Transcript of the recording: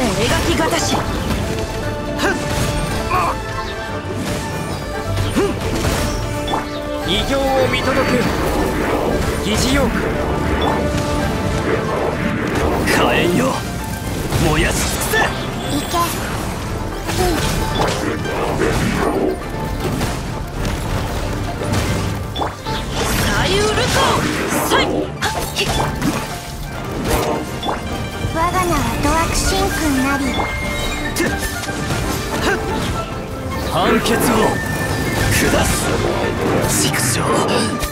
描きがたし。 異形を見届けよ疑似妖怪。火炎よ燃やし尽くせ。 行け。 サイウルトサイ。 我が名はドワクシン君なり。 判決を下す。畜生。